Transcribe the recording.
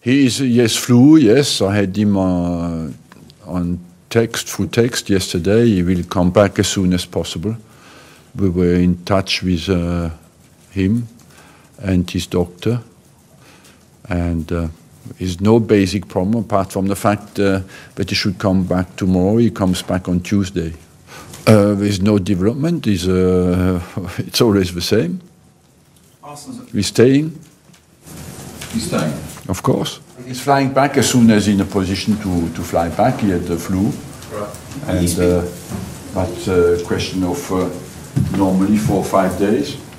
He is, yes, flu, yes. I had him on through text yesterday. He will come back as soon as possible. We were in touch with him and his doctor. And there's no basic problem apart from the fact that he should come back tomorrow. He comes back on Tuesday. There's no development. It's always the same. We're staying. He's staying? Of course. He's flying back as soon as he's in a position to fly back. He had the flu. Right. And that's a question of normally 4 or 5 days.